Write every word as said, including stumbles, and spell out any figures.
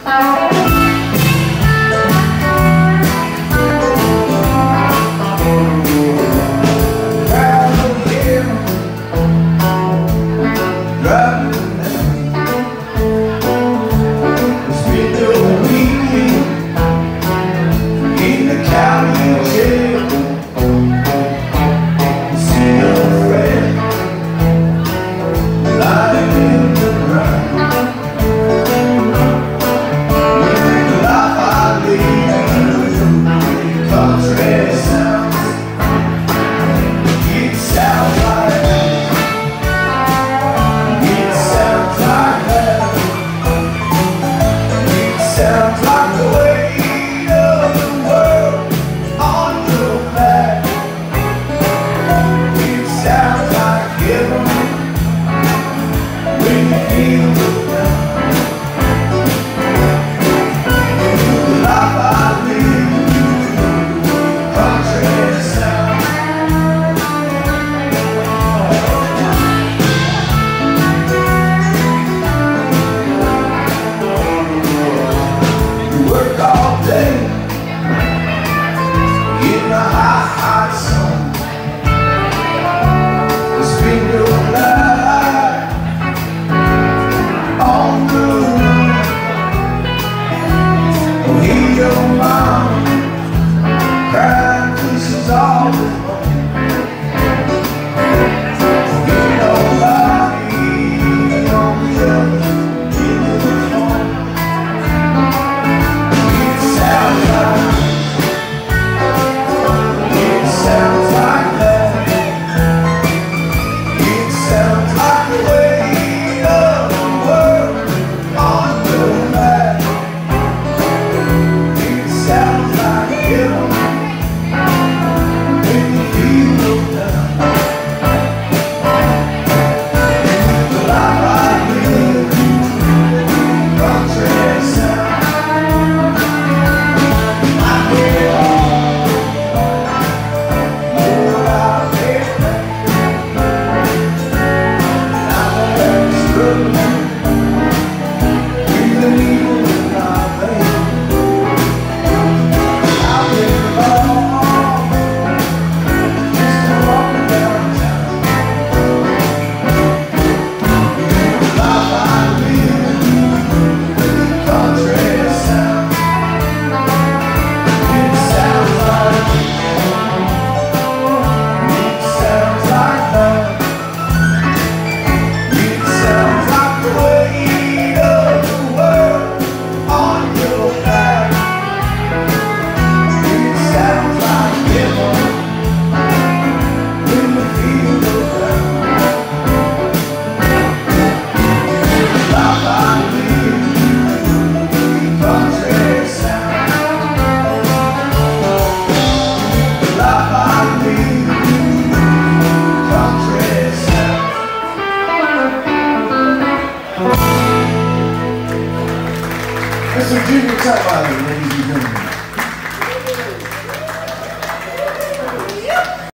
Sounds like the weight of the world on your back. It sounds like heaven when you feel the love. The life I live, country sound. Work all day in the hot, hot sun. Spend your life on the run. Oh, hear your mom crying, this is all the fun. Ain't nobody on the other end of the phone. That's some junior top out here, ladies and gentlemen.